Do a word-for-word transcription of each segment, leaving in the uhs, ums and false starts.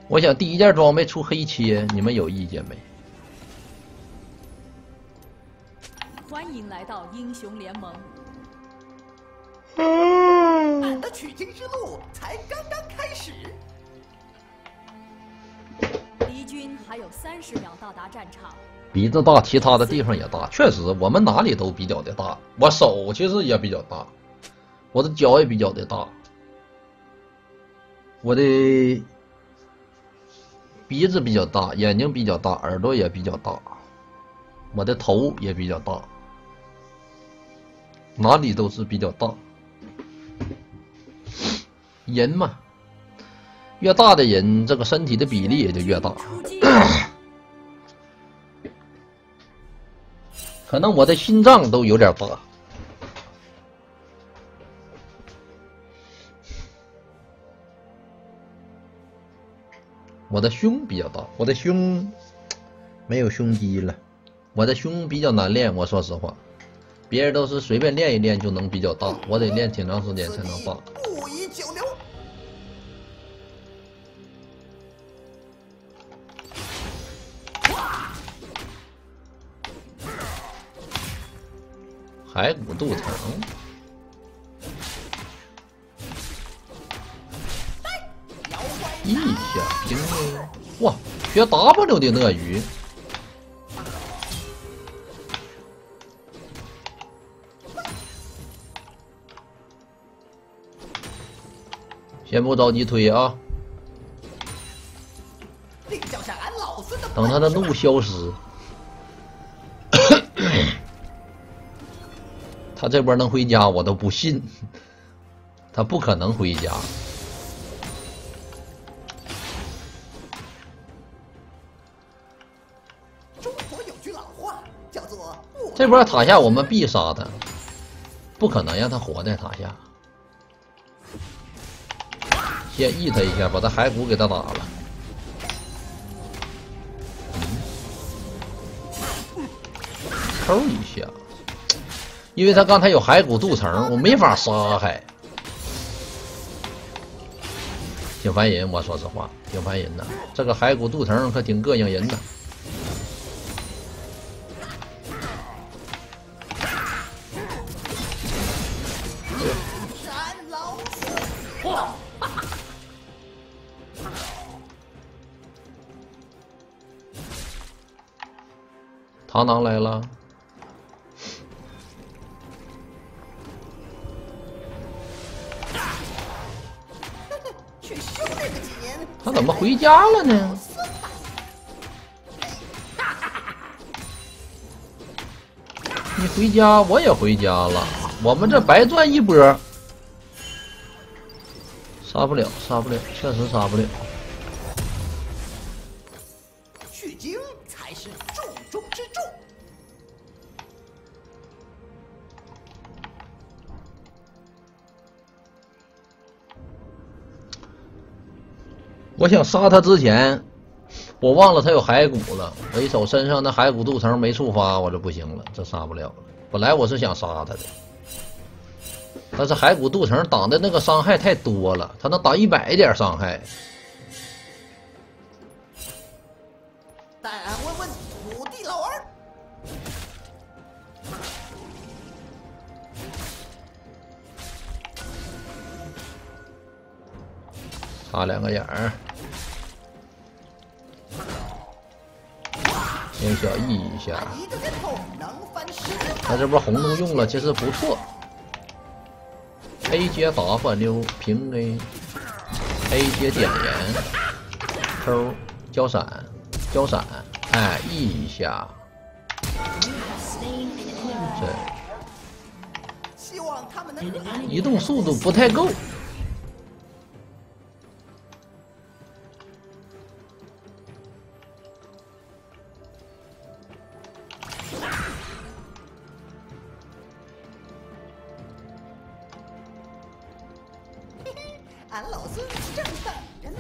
我想第一件装备出黑切，你们有意见没？ 欢迎来到英雄联盟。 俺的取经之路才刚刚开始。 敌军还有三十秒到达战场。 鼻子大，其他的地方也大，确实我们哪里都比较的大。我手其实也比较大，我的脚也比较的大，我的鼻子比较大，眼睛比较大，耳朵也比较大，我的头也比较大，哪里都是比较大。人嘛，越大的人，这个身体的比例也就越大。可能我的心脏都有点大。我的胸比较大，我的胸没有胸肌了，我的胸比较难练。我说实话，别人都是随便练一练就能比较大，我得练挺长时间才能大。 不宜久留。 骸骨镀层，一下平 A， 哇，学 W 的鳄鱼，先不着急推啊，等他的怒消失。他这波能回家，我都不信，他不可能回家。 中国有句老话叫做“ 这波塔下我们必杀他，不可能让他活在塔下。先 E 他一下，把他骸骨给他打了。抽一下。因为他刚才有骸骨镀层，我没法杀还。挺烦人，我说实话，挺烦人的。这个骸骨镀层可挺膈应人的。螳螂来了。他怎么回家了呢？你回家，我也回家了，我们这白赚一波。杀不了，杀不了，确实杀不了。 取经才是重中之重。 我想杀他之前，我忘了他有骸骨了。我一瞅身上的骸骨镀层没触发，我就不行了，这杀不了了。本来我是想杀他的，但是骸骨镀层挡的那个伤害太多了，他能挡一百点伤害。 带俺问问土地老儿。 插两个眼儿。先小 E 一下，他这波红都用了，其实不错。A 接 W 平 A，A 接点燃 ，Q 交闪，交闪，哎 E 一下，这移动速度不太够。 俺老孙正等着呢。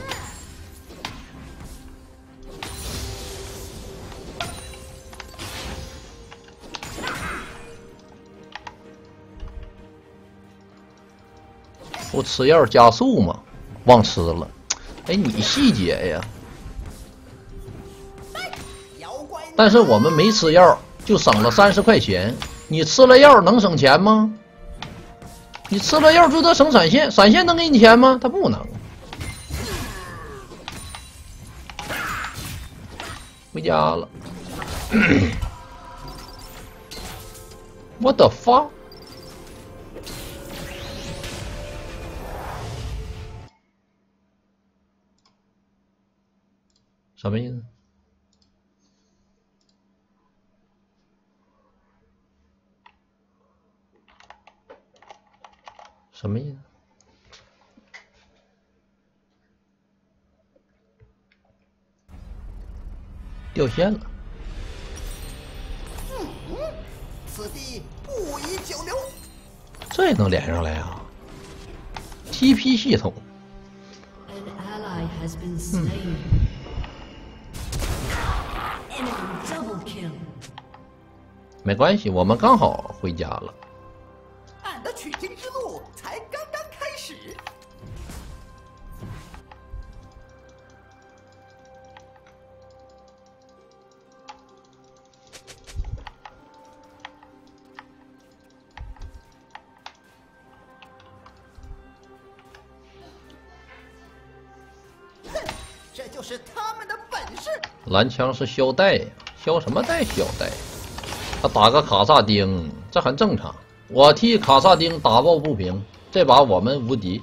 不吃药加速吗？忘吃了。哎，你细节呀！ 但是我们没吃药，就省了三十块钱。你吃了药能省钱吗？你吃了药就得省闪现，闪现能给你钱吗？它不能。回家了。What the fuck？ 什么意思？什么意思？掉线了。 嗯，此地不宜久留。 这也能连上来啊 ？T P 系统。 An ally has been slain. Enemy double kill. 没关系，我们刚好回家了。 俺的取经之路才刚刚开始。哼，这就是他们的本事。 蓝枪是削带呀，削什么带？削带。他打个卡萨丁，这很正常。我替卡萨丁打抱不平，这把我们无敌。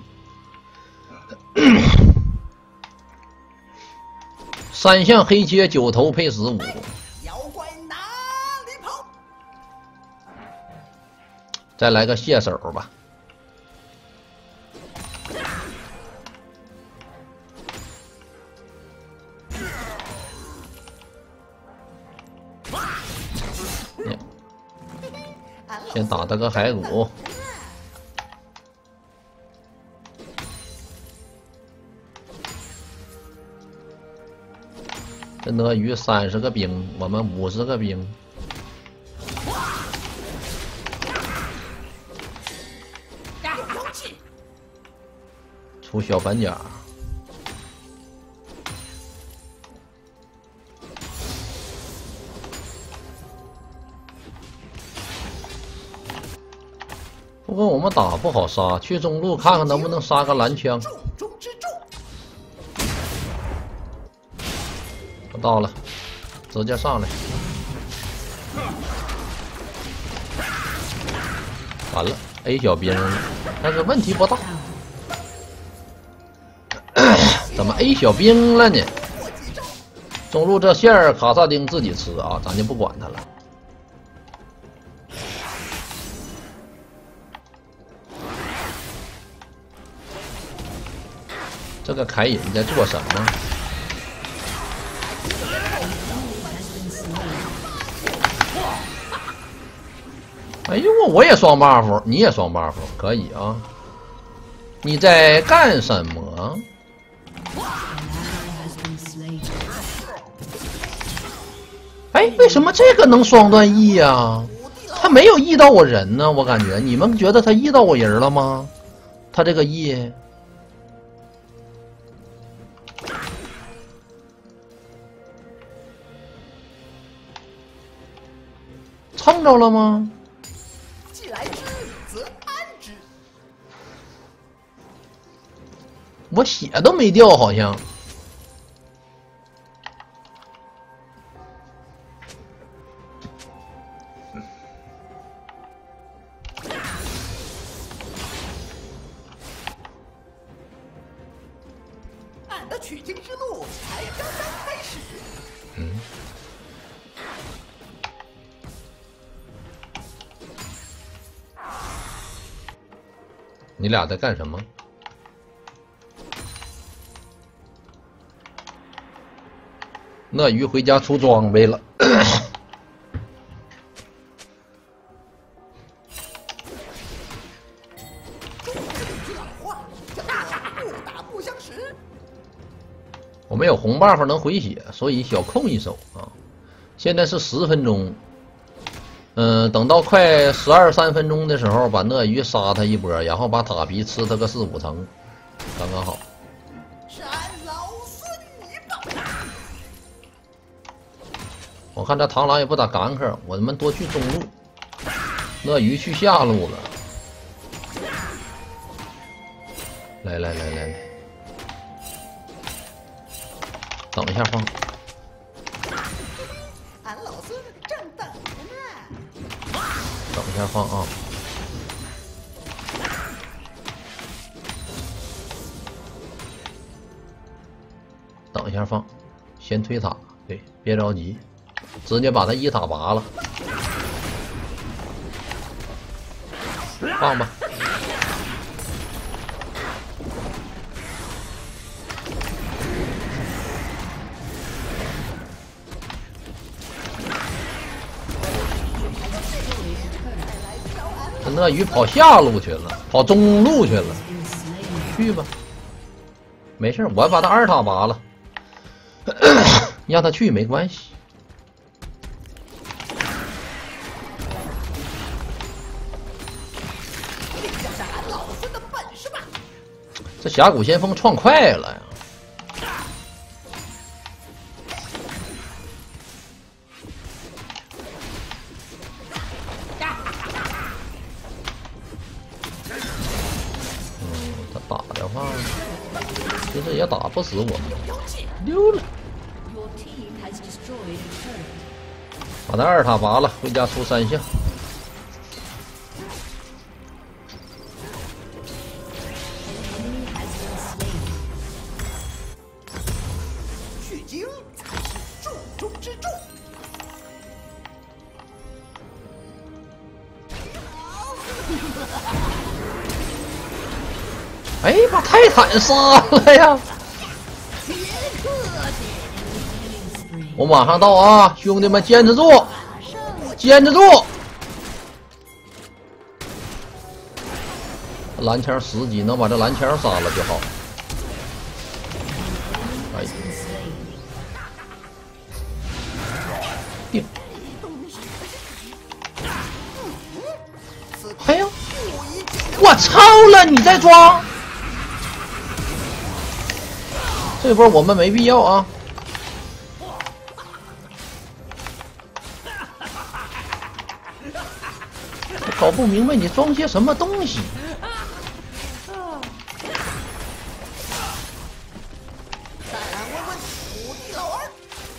三项黑切九头配十五， 妖怪哪里跑？ 再来个卸手吧。先打他个骸骨。这鳄鱼三十个兵，我们五十个兵。出小反甲。不过我们打不好杀，去中路看看能不能杀个蓝枪。 重中之重。 我到了，直接上来。完了 ，A 小兵，但是问题不大。怎么 A 小兵了呢？中路这线儿卡萨丁自己吃啊，咱就不管他了。这个凯隐在做什么？哎呦，我也双 buff， 你也双 buff， 可以啊。你在干什么？哎，为什么这个能双段 E 呀？他没有 E 到我人呢，我感觉你们觉得他 E 到我人了吗？他这个 E。蹭着了吗？ 既来之，则安之。 我血都没掉，好像。 俺的取经之路才刚刚开始。 嗯。你俩在干什么？鳄鱼回家出装备了。我们有红 buff 能回血，所以小控一手啊。现在是十分钟。嗯、呃，等到快十二三分钟的时候，把鳄鱼杀他一波，然后把塔皮吃他个四五层，刚刚好。 是俺老孙一棒。 我看这螳螂也不咋干克，我们多去中路，鳄鱼去下路了。来来来来来，等一下放。 俺老孙正等着呢。 等一下放啊。等一下放，先推塔，对，别着急。 直接把他一塔拔了，放吧。这鳄鱼跑下路去了，跑中路去了，去吧，没事，我把他二塔拔了，让他去没关系。 这峡谷先锋创快了呀！嗯，他打的话，其实也打不死我们，溜了。把他二塔拔了，回家出三项。 哎，把泰坦杀了呀！我马上到啊，兄弟们，坚持住，坚持住！蓝枪十级，能把这蓝枪杀了就好。哎，定。哎呀，我操了！你再装！ 这波我们没必要啊！我搞不明白你装些什么东西。 再来问问土地老二。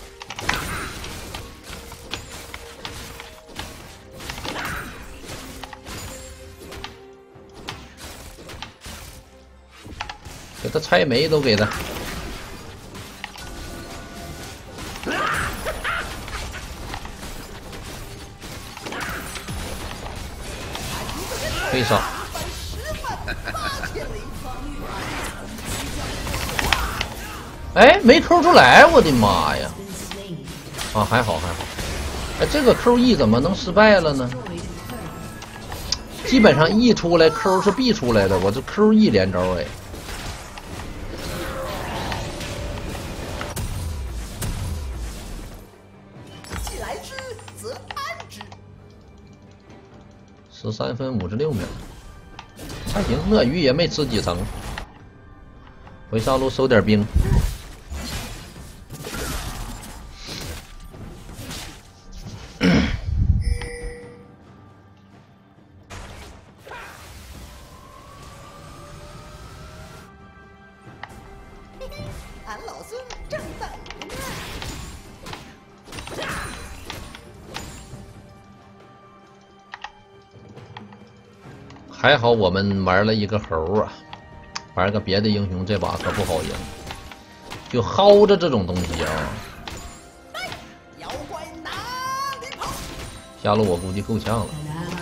给他拆煤都给他。 可以杀！哎，没抠出来，我的妈呀！啊，还好还好。哎，这个 Q E 怎么能失败了呢？基本上 E 出来 ，Q 是必出来的，我这 Q E 连招哎。 既来之，则安之。 十三分五十六秒，还行。鳄鱼也没吃几层，回上路收点兵。 俺老孙正等着呢。 还好我们玩了一个猴啊，玩个别的英雄这把可不好赢，就薅着这种东西啊。 妖怪哪里跑？ 下路我估计够呛了，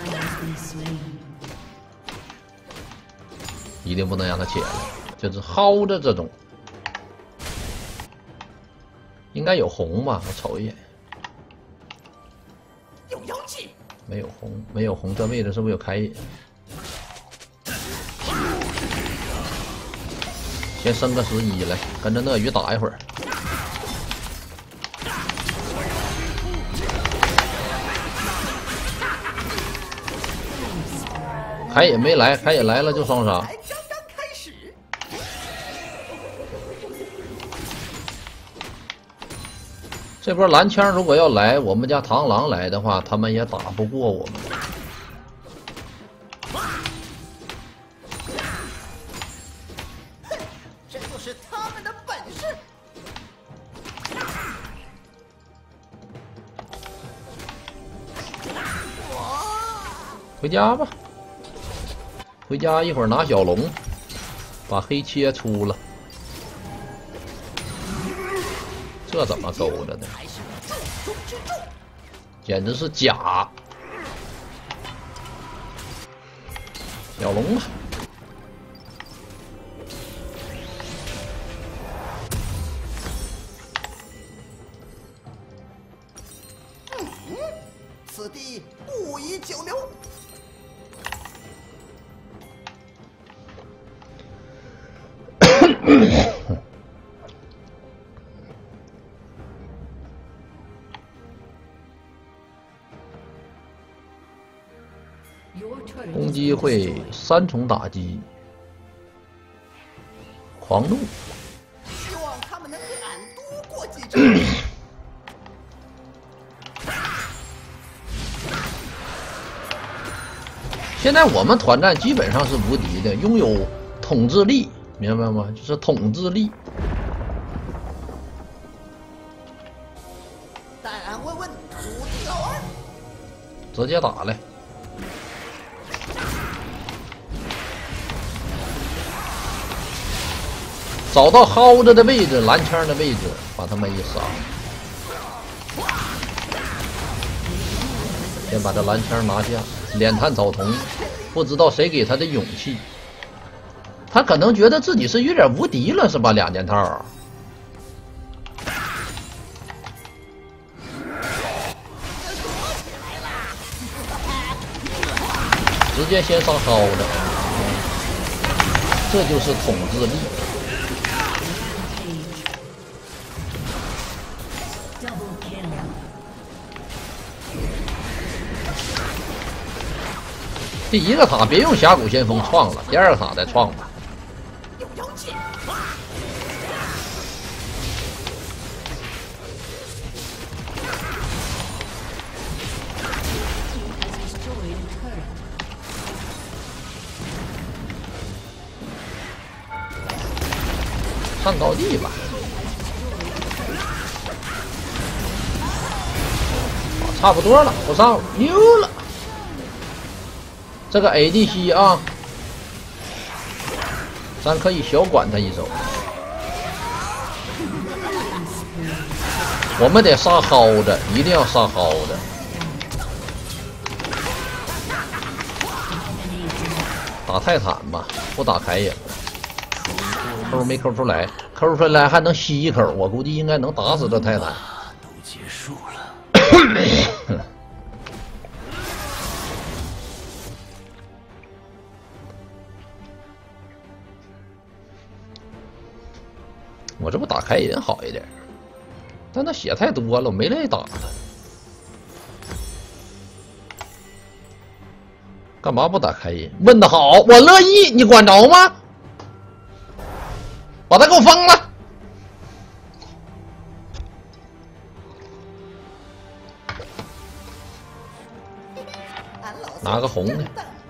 一定不能让他起来，就是薅着这种。应该有红吧？我瞅一眼， 有妖气。 没有红，没有红，这位置是不是有开野？ 先升个十一来，跟着鳄鱼打一会儿。开野没来，开野来了就双杀。 才刚刚开始。 这波蓝枪如果要来，我们家螳螂来的话，他们也打不过我们。 这就是他们的本事。 回家吧，回家一会儿拿小龙，把黑切出了。这怎么勾着的？简直是假！小龙吧。 嗯，此地不宜久留。 攻击会三重打击，狂怒。 希望他们能敢多过几招。 现在我们团战基本上是无敌的，拥有统治力，明白吗？就是统治力。 戴安问问土地老二， 直接打来。找到薅着的位置，蓝枪的位置，把他们一杀。先把这蓝枪拿下，脸探草丛，不知道谁给他的勇气。他可能觉得自己是有点无敌了，是吧？两件套。直接先上薅着，这就是统治力。第一个塔别用峡谷先锋创了，第二个塔再创吧。 有妖气。 上高地吧。差不多了，不上了，牛了。这个 A D C 啊，咱可以小管他一手。我们得杀薅着，一定要杀薅着。打泰坦吧，不打凯隐。抠没抠出来，抠出来还能吸一口，我估计应该能打死这泰坦。 都结束了。 我这不打凯隐好一点，但他血太多了，我没乐意打他。干嘛不打凯隐？问得好，我乐意，你管着吗？把他给我封了！拿个红的。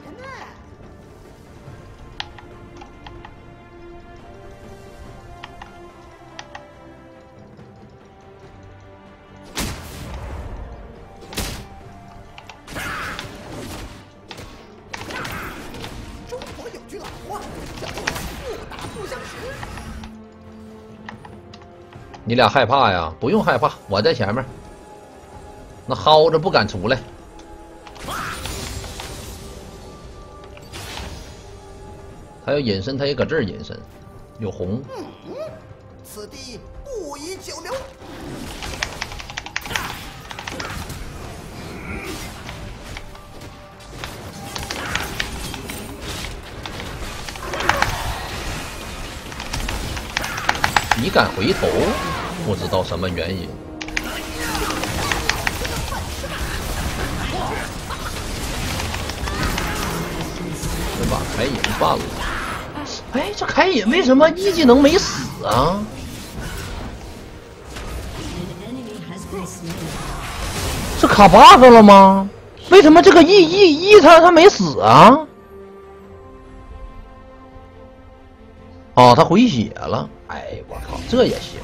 中国有句老话，叫做不打不相识。 你俩害怕呀？不用害怕，我在前面。那薅着不敢出来。他要隐身，他也搁这儿隐身，有红。 嗯，此地不宜久留。 你敢回头？不知道什么原因。就把凯隐办了。哎，这凯隐为什么一技能没死啊？ 是卡 bug 了吗？为什么这个 E E E 他他没死啊？哦，他回血了。哎，我靠，这也行。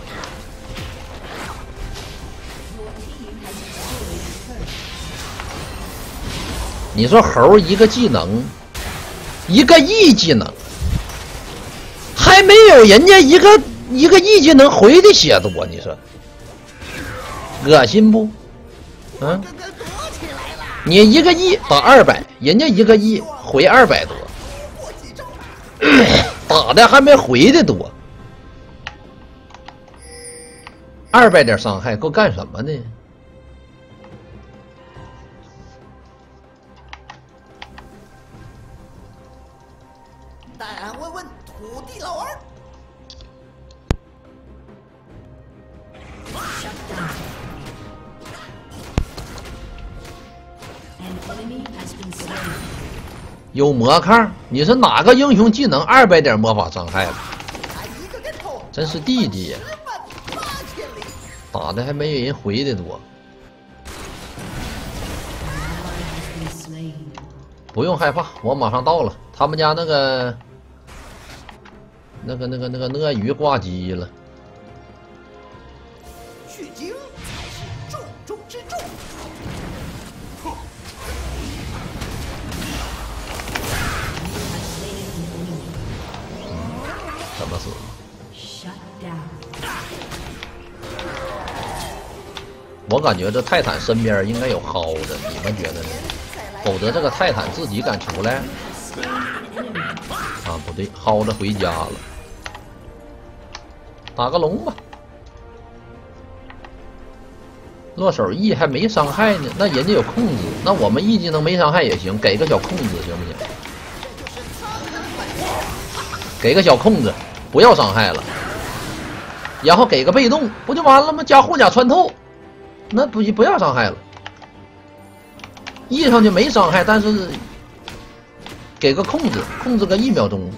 你说猴一个技能，一个 E 技能，还没有人家一个一个 E 技能回的血多，你说恶心不？嗯，你一个 E 打二百，人家一个 E 回二百多，打的还没回的多，二百点伤害够干什么呢？ 带俺问问土地老儿。 有魔抗，你是哪个英雄技能二百点魔法伤害了？真是弟弟呀！打的还没人回的多。不用害怕，我马上到了。他们家那个、那个、那个、那个鳄鱼挂机了。 取经才是重中之重。 怎么死？我感觉这泰坦身边应该有薅着，你们觉得呢？否则这个泰坦自己敢出来？啊，不对，薅着回家了。打个龙吧。落手 E 还没伤害呢，那人家有控制，那我们 E 技能没伤害也行，给个小控制行不行？给个小控制，不要伤害了，然后给个被动，不就完了吗？加护甲穿透，那不不要伤害了。E 上去没伤害，但是给个控制，控制个一秒钟。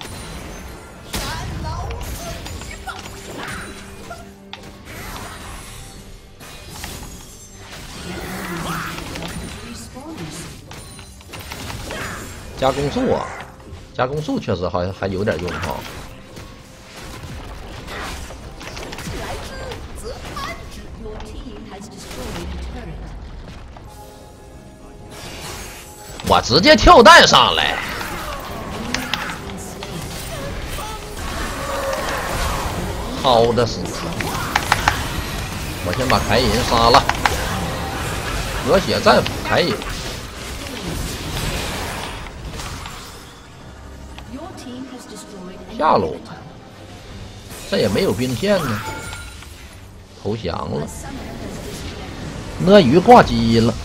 加攻速啊，加攻速确实好像还有点用哈。我直接跳弹上来，好的死！我先把凯隐杀了，隔血战斧凯隐。下路，这也没有兵线呢，投降了。鳄鱼挂机了。